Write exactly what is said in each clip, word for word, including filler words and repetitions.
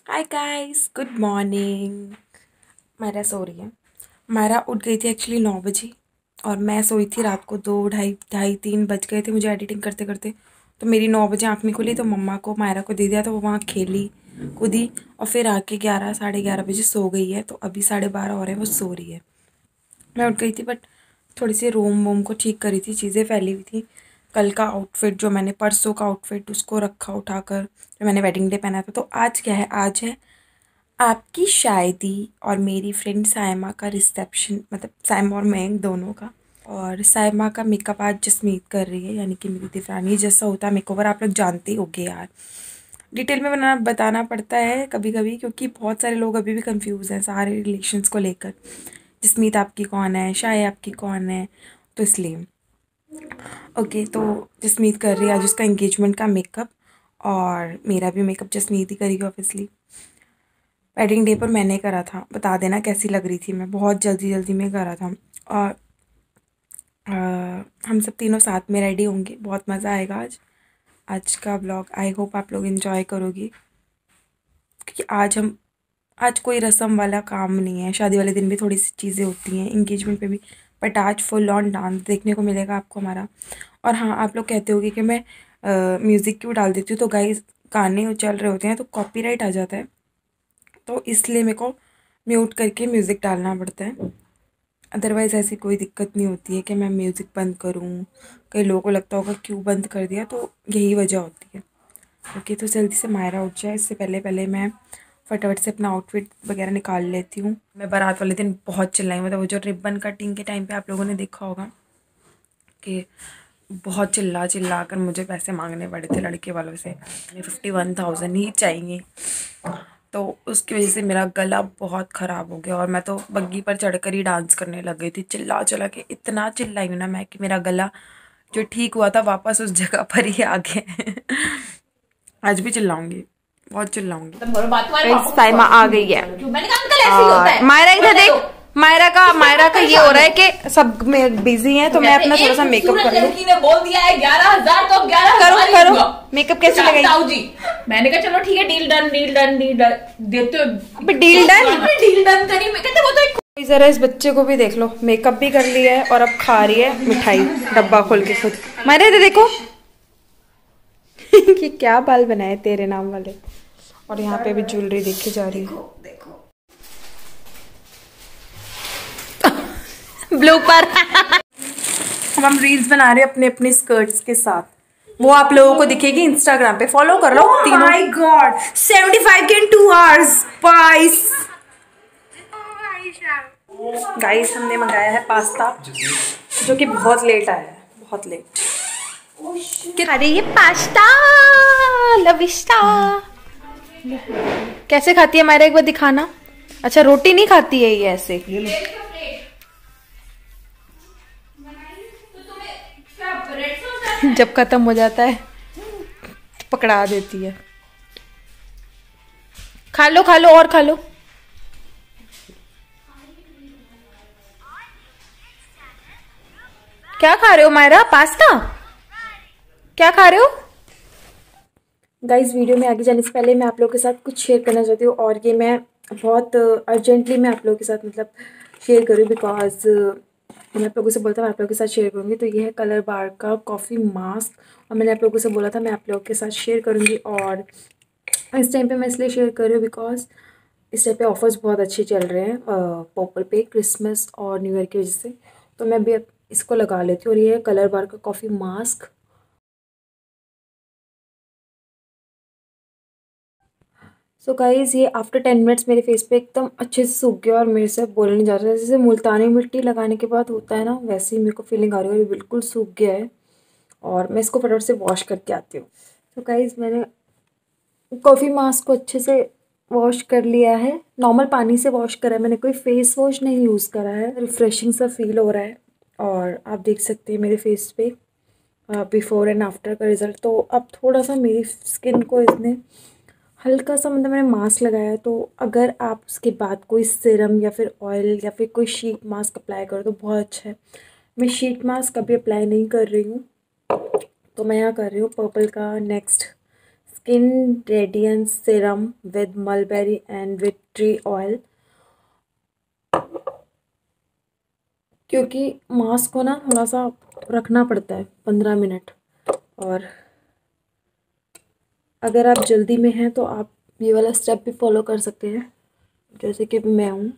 हाय guys, good morning. Myra सो रही है। मायरा उठ गई थी एक्चुअली नौ बजे और मैं सोई थी रात को दो ढाई ढाई तीन बज गए थे मुझे एडिटिंग करते करते। तो मेरी नौ बजे आँख नहीं खुली तो मम्मा को मायरा को दे दिया तो वो वहाँ खेली कूदी और फिर आके ग्यारह साढ़े ग्यारह बजे सो गई है। तो अभी साढ़े बारह हो रहे हैं वो सो रही है। मैं उठ गई थी बट थोड़ी सी रूम वूम को ठीक करी थी, चीज़ें फैली हुई थी। कल का आउटफिट जो मैंने परसों का आउटफिट उसको रखा उठाकर जो मैंने वेडिंग डे पहना था। तो आज क्या है, आज है आपकी शादी और मेरी फ्रेंड सायमा का रिसेप्शन, मतलब सायमा और मैं दोनों का। और सायमा का मेकअप आज जसमीत कर रही है, यानी कि मेरी दीवानी। जैसा होता है मेकओवर आप लोग जानते ही होगे यार, डिटेल में बनाना बताना पड़ता है कभी कभी क्योंकि बहुत सारे लोग अभी भी कंफ्यूज हैं सारे रिलेशंस को लेकर। जसमीत आपकी कौन है, शाय आपकी कौन है, तो इसलिए ओके। तो जसमीत कर रही है आज उसका एंगेजमेंट का मेकअप और मेरा भी मेकअप जसमीत ही करेगी ऑब्वियसली। वेडिंग डे पर मैंने करा था, बता देना कैसी लग रही थी मैं, बहुत जल्दी जल्दी में करा था। और आ, हम सब तीनों साथ में रेडी होंगे, बहुत मज़ा आएगा आज आज का ब्लॉग। आई होप आप लोग इन्जॉय करोगे क्योंकि आज हम आज कोई रस्म वाला काम नहीं है। शादी वाले दिन भी थोड़ी सी चीज़ें होती हैं, इंगेजमेंट पे भी, बट आज फुल ऑन डांस देखने को मिलेगा आपको हमारा। और हाँ, आप लोग कहते होगे कि मैं म्यूज़िक क्यों डाल देती हूँ, तो गाइस गाने चल रहे होते हैं तो कॉपीराइट आ जाता है, तो इसलिए मेरे को म्यूट करके म्यूज़िक डालना पड़ता है। अदरवाइज़ ऐसी कोई दिक्कत नहीं होती है कि मैं म्यूज़िक बंद करूँ। कई लोगों को लगता होगा क्यों बंद कर दिया, तो यही वजह होती है। ओके, तो जल्दी से मायरा उठ जाए, इससे पहले पहले मैं फटाफट से अपना आउटफिट वगैरह निकाल लेती हूँ। मैं बारात वाले दिन बहुत चिल्लाई, मतलब वो जो रिबन कटिंग के टाइम पे आप लोगों ने देखा होगा कि बहुत चिल्ला चिल्ला कर मुझे पैसे मांगने पड़े थे लड़के वालों से। फिफ्टी वन थाउजेंड ही चाहिए, तो उसकी वजह से मेरा गला बहुत ख़राब हो गया और मैं तो बग्गी पर चढ़कर ही डांस करने लग गई थी। चिल्ला चिल्ला के इतना चिल्लाई हूँ ना मैं कि मेरा गला जो ठीक हुआ था वापस उस जगह पर ही आ गया। आज भी चिल्लाऊंगी, बहुत चिल्लाऊंगी। साइमा आ गई है और मायरा इधर देख, मायरा का मायरा का ये हो रहा है कि सब में बिजी हैं तो मैं अपना थोड़ा सा मेकअप कर लूं। ने बोल दिया है ग्यारह हजार तो ग्यारह करो करो मेकअप कैसे लगेगा जी। मैंने कहा चलो ठीक है, deal done deal done deal done देते हो। डील डन डील डन करी, मैं कहते वो तो जरा इस बच्चे को भी देख लो, मेकअप भी कर लिया है और अब खा रही है मिठाई डब्बा खोल के खुद। मायरा इधर देखो कि क्या बाल बनाए तेरे नाम वाले। और यहाँ पे भी ज्वेलरी देखी जा रही है, ब्लू पर। अब हम रील्स बना रहे हैं अपने अपने स्कर्ट्स के साथ, वो आप लोगों को दिखेगी इंस्टाग्राम पे, फॉलो कर लो तीनों। माय गॉड, सेवेंटी फाइव के in two hours guys. Guys हमने मंगाया है पास्ता जो कि बहुत लेट आया है, बहुत लेट। अरे ये पास्ता लविस्ता कैसे खाती है मायरा, एक बार दिखाना। अच्छा रोटी नहीं खाती है ये ऐसे, जब खत्म हो जाता है पकड़ा देती है। खा लो खा लो और खा लो। क्या खा रहे हो मायरा, पास्ता क्या खा रहे हो? गाइस वीडियो में आगे जाने से पहले मैं आप लोगों के साथ कुछ शेयर करना चाहती हूँ और ये मैं बहुत अर्जेंटली मैं आप लोगों के साथ मतलब शेयर करूँ बिकॉज मैंने आप लोगों से बोला था मैं आप लोगों के साथ शेयर करूँगी। तो ये है कलर बार का कॉफ़ी मास्क और मैंने आप लोगों से बोला था मैं आप लोगों के साथ शेयर करूँगी। और इस टाइम पे मैं इसलिए शेयर कर रही हूँ बिकॉज इस टाइम पे ऑफर्स बहुत अच्छे चल रहे हैं पर्पल पे, क्रिसमस और न्यू ईयर की वजह से। तो मैं भी इसको लगा लेती हूँ। और ये है कलर बार का कॉफ़ी मास्क। सो गाइज़ ये आफ्टर टेन मिनट्स मेरे फेस पे एकदम अच्छे से सूख गया और मेरे से बोलने नहीं जा रहा है। जैसे मुल्तानी मिट्टी लगाने के बाद होता है ना, वैसे ही मेरे को फीलिंग आ रही है। ये बिल्कुल सूख गया है और मैं इसको फटाफट से वॉश करके आती हूँ। तो गाइज़ मैंने कॉफ़ी मास्क को अच्छे से वॉश कर लिया है, नॉर्मल पानी से वॉश करा है मैंने, कोई फेस वॉश नहीं यूज़ करा है। रिफ़्रेशिंग सा फील हो रहा है और आप देख सकते हैं मेरे फेस पे बिफ़ोर एंड आफ्टर का रिज़ल्ट। तो अब थोड़ा सा मेरी स्किन को इसने हल्का सा, मतलब मैंने मास्क लगाया है, तो अगर आप उसके बाद कोई सीरम या फिर ऑयल या फिर कोई शीट मास्क अप्लाई करो तो बहुत अच्छा है। मैं शीट मास्क अभी अप्लाई नहीं कर रही हूँ, तो मैं यहाँ कर रही हूँ पर्पल का next skin radiance serum with mulberry and with tree oil, क्योंकि मास्क को ना थोड़ा सा रखना पड़ता है पंद्रह मिनट, और अगर आप जल्दी में हैं तो आप ये वाला स्टेप भी फॉलो कर सकते हैं, जैसे कि मैं हूँ।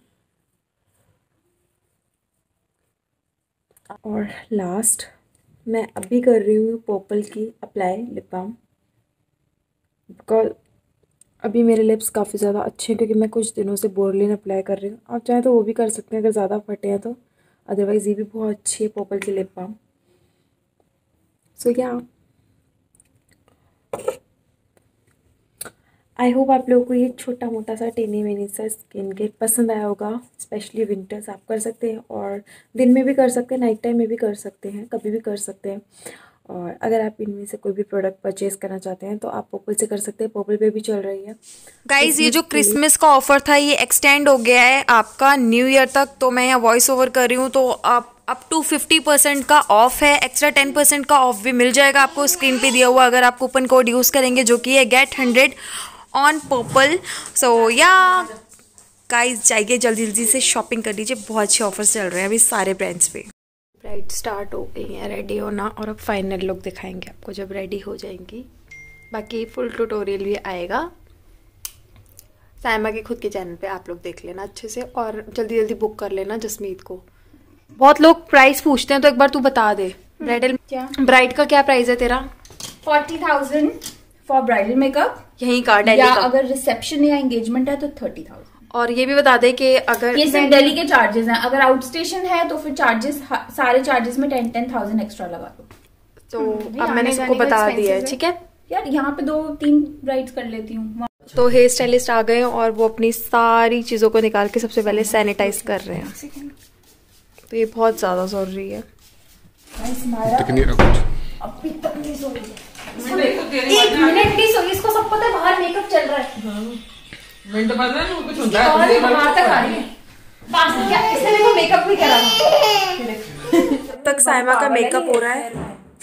और लास्ट मैं अभी कर रही हूँ पर्पल की अप्लाई लिप बाम, बिकॉज अभी मेरे लिप्स काफ़ी ज़्यादा अच्छे हैं, क्योंकि मैं कुछ दिनों से बोरलिन अप्लाई कर रही हूँ। आप चाहें तो वो भी कर सकते हैं अगर ज़्यादा फटे हैं तो, अदरवाइज़ ये भी बहुत अच्छी है पर्पल की लिप बाम। सो या आई होप आप लोगों को ये छोटा मोटा सा टेनी वेनी सा स्किन केयर पसंद आया होगा। स्पेशली विंटर्स आप कर सकते हैं, और दिन में भी कर सकते हैं, नाइट टाइम में भी कर सकते हैं, कभी भी कर सकते हैं। और अगर आप इनमें से कोई भी प्रोडक्ट परचेज करना चाहते हैं तो आप पर्पल से कर सकते हैं, पर्पल पे भी चल रही है। गाइज ये जो क्रिसमस का ऑफर था ये एक्सटेंड हो गया है आपका न्यू ईयर तक, तो मैं यहाँ वॉइस ओवर कर रही हूँ, तो आप अप टू फिफ्टी परसेंट का ऑफ है, एक्स्ट्रा टेन परसेंट का ऑफ भी मिल जाएगा आपको स्क्रीन पे दिया हुआ अगर आप कूपन कोड यूज़ करेंगे, जो कि है get hundred on purple. So या गाइज जाइए जल्दी जल्दी से शॉपिंग कर लीजिए, बहुत अच्छे ऑफर्स चल रहे हैं अभी सारे ब्रांड्स पे। ब्राइड स्टार्ट हो गई है रेडी होना, और अब फाइनल लुक दिखाएंगे आपको जब रेडी हो जाएंगी। बाकी फुल ट्यूटोरियल भी आएगा साइमा के खुद के चैनल पे, आप लोग देख लेना अच्छे से, और जल्दी जल्दी बुक कर लेना जसमीत को। बहुत लोग प्राइस पूछते हैं तो एक बार तू बता दे, ब्राइडल क्या ब्राइड का क्या प्राइस है तेरा? Forty thousand for bridal makeup यहीं का दिल्ली या का, अगर रिसेप्शन या एंगेजमेंट है तो थर्टी थाउजेंड। और ये भी बता दे कि अगर ये सिर्फ दिल्ली के चार्जेस हैं, अगर आउट स्टेशन है तो फिर चार्जेस सारे चार्जेस में टेन टेन थाउजेंड एक्स्ट्रा लगा दो। तो अब मैंने सबको बता दिया है, ठीक है यार। यहाँ पे दो तीन ब्राइड्स कर लेती हूँ। तो हेयर स्टाइलिस्ट आ गए और वो अपनी सारी चीजों को निकाल के सबसे पहले सैनिटाइज कर रहे हैं, तो ये बहुत ज्यादा जरूरी है। अभी तक नहीं सोई, एक मिनट नहीं सोई, इसको सब पता है बाहर मेकअप चल रहा है। मिनट बाद ना कुछ होता है, और बाहर तक आ रही है, पास में क्या इसने मेरे को मेकअप भी करा। तब तक साइमा का मेकअप हो रहा है,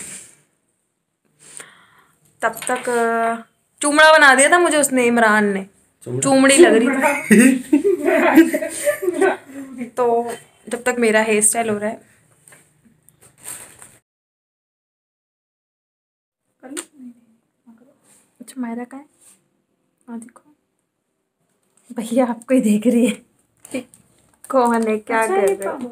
तब तक चूमड़ा बना दिया था मुझे उसने, इमरान ने, चूमड़ी लग रही थी। तो जब तक मेरा हेयर स्टाइल हो रहा है, अच्छा मायरा का है, हाँ देखो भैया आपको ही देख रही है, कौन है क्या कर रहे हो?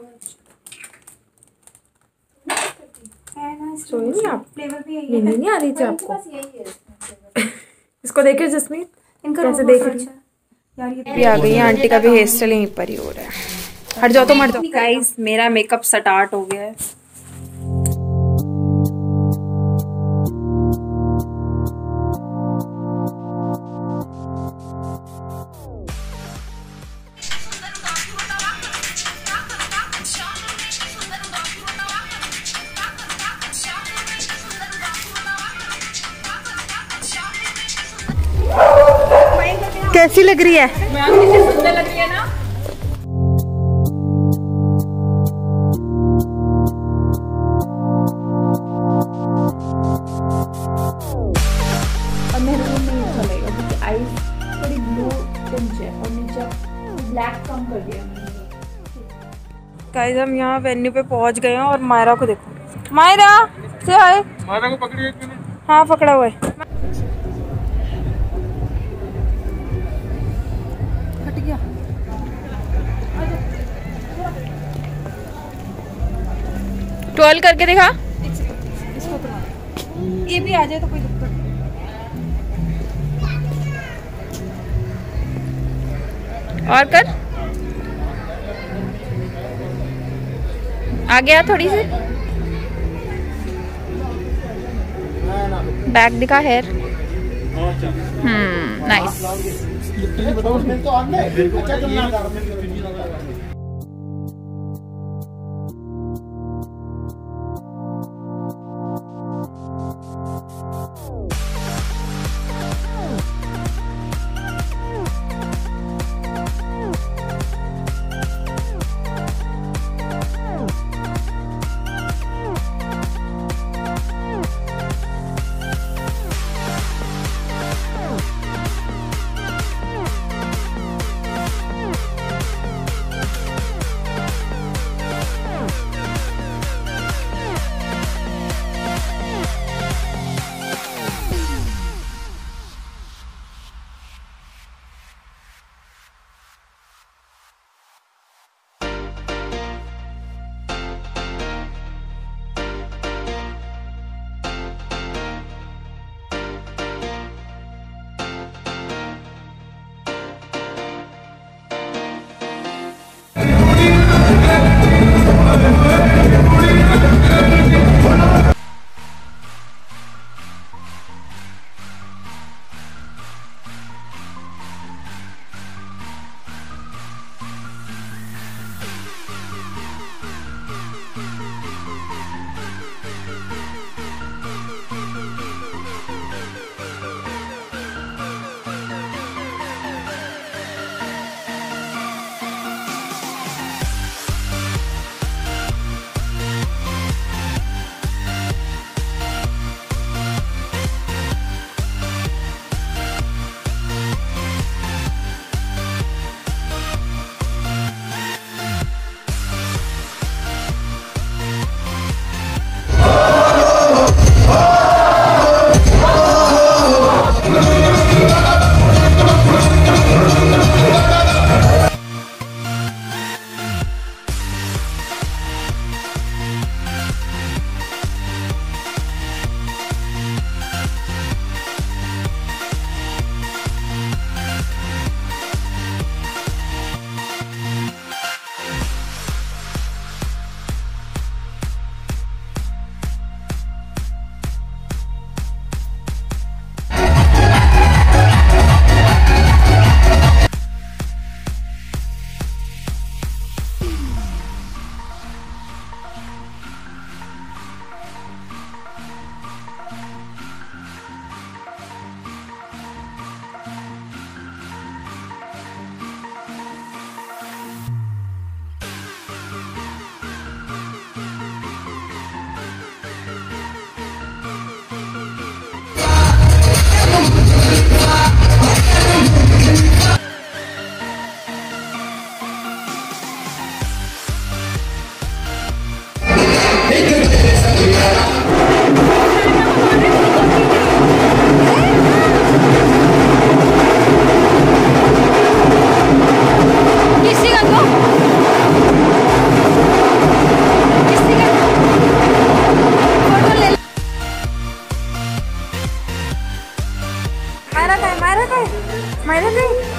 सोई नहीं आप? नींद नहीं आ रही थी आपको? इसको देखिए जसमीत कैसे देख रही है। भी आ गई है, आंटी का भी हेयर स्टाइल यहीं पर ही हो रहा है। हट जाओ तो हट जाओ। गाइस मेरा मेकअप स्टार्ट हो गया है। कैसी लग रही है? सुंदर लग रही है ना। और मेरे को नहीं अच्छा लगेगा क्योंकि आईज थोड़ी ब्लू टिंट है और नीचे ब्लैक कम कर दिया मैंने। गाइस हम यहाँ वेन्यू पे पहुँच गए हैं और मायरा को देखो, मायरा से हाय। मायरा को पकड़िए एक मिनट। हाँ पकड़ा हुआ है। ट्वेल्व करके दिखा, इसको तो ये भी आ जाए तो कोई दिक्कत नहीं। और कर, आ गया थोड़ी सी बैक दिखा हेयर। Hmm nice.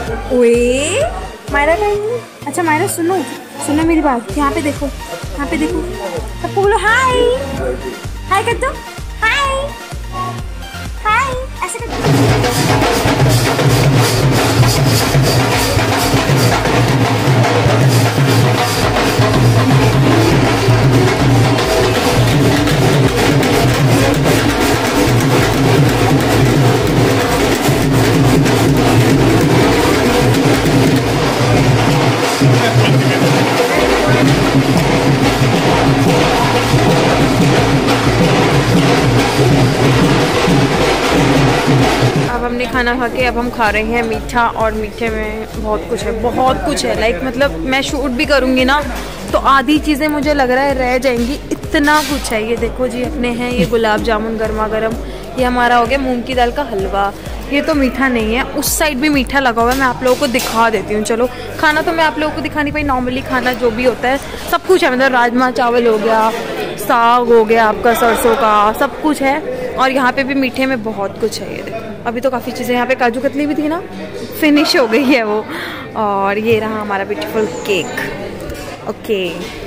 ओए मायरा कहीं। अच्छा मायरा सुनो सुनो मेरी बात, यहाँ पे देखो, यहाँ पे देखो, सबको बोलो हाय, हाय कर दो, हाय हाय, ऐसे कर दो। अब हमने खाना खा के अब हम खा रहे हैं मीठा, और मीठे में बहुत कुछ है, बहुत कुछ है। लाइक मतलब मैं शूट भी करूँगी ना तो आधी चीज़ें मुझे लग रहा है रह जाएंगी, इतना कुछ है। ये देखो जी, अपने हैं ये गुलाब जामुन गर्मा गर्म, ये हमारा हो गया मूंग की दाल का हलवा। ये तो मीठा नहीं है, उस साइड भी मीठा लगा हुआ है, मैं आप लोगों को दिखा देती हूँ। चलो, खाना तो मैं आप लोगों को दिखा नहीं पाई, नॉर्मली खाना जो भी होता है सब कुछ है, मतलब राजमा चावल हो गया, साग हो गया आपका सरसों का, सब कुछ है। और यहाँ पे भी मीठे में बहुत कुछ है। ये देखो, अभी तो काफ़ी चीज़ें, यहाँ पे काजू कतली भी थी ना, फिनिश हो गई है वो। और ये रहा हमारा ब्यूटीफुल केक। ओके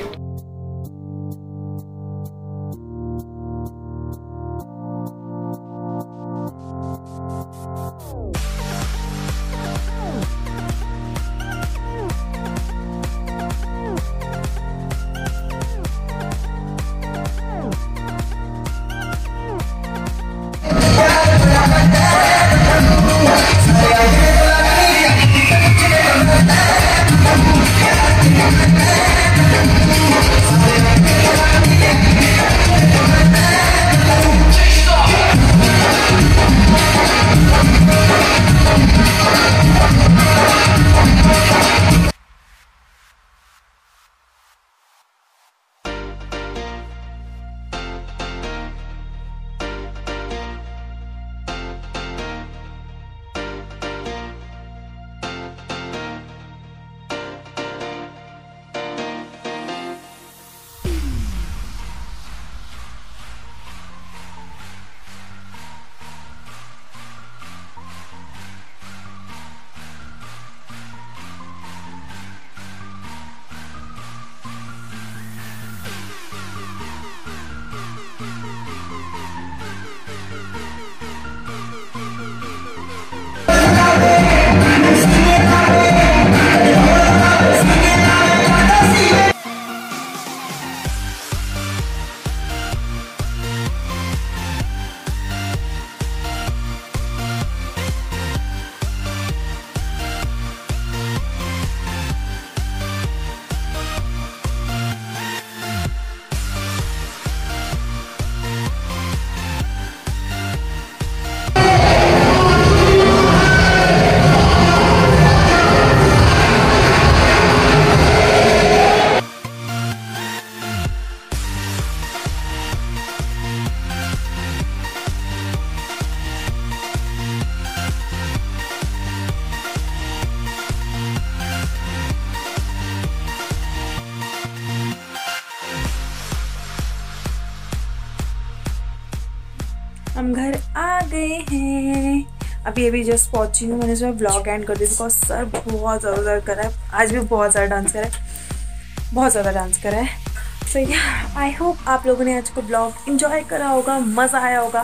हम घर आ गए हैं। अभी अभी जस्ट पहुंची हूँ, मैंने सुबह ब्लॉग एंड कर दिया बिकॉज सर बहुत ज़्यादा दर्द कर रहा है। आज भी बहुत ज़्यादा डांस करा है, बहुत ज़्यादा डांस करा है। सो आई होप आप लोगों ने आज को ब्लॉग इंजॉय करा होगा, मज़ा आया होगा।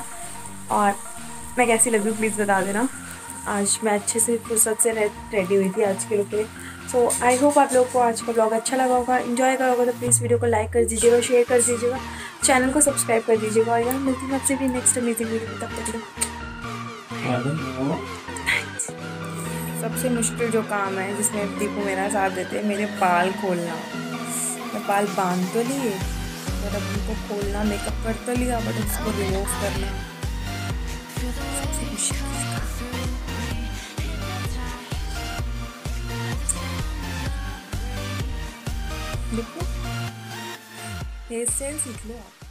और मैं कैसी लग रही हूँ प्लीज़ बता देना। आज मैं अच्छे से फुर्सत से रेडी हुई थी आज के लुक के लिए। सो आई होप आप लोगों को आज का ब्लॉग अच्छा लगा होगा, इंजॉय करा होगा। तो प्लीज़ वीडियो को लाइक कर दीजिएगा, शेयर कर दीजिएगा, चैनल को सब्सक्राइब कर दीजिएगा। और यार मिलती हूँ आपसे भी नेक्स्ट अमेजिंग वीडियो में, तब तक सबसे मुश्किल जो काम है जिसमें दीपू मेरा साथ देते हैं, मेरे बाल खोलना। मैं बाल बांध तो लिए बट अब उनको खोलना, मेकअप कर तो लिया बट उसको रिमूव करना सबसे मुश्किल काम। देखो हेयर स्टाइल सीख लो आप।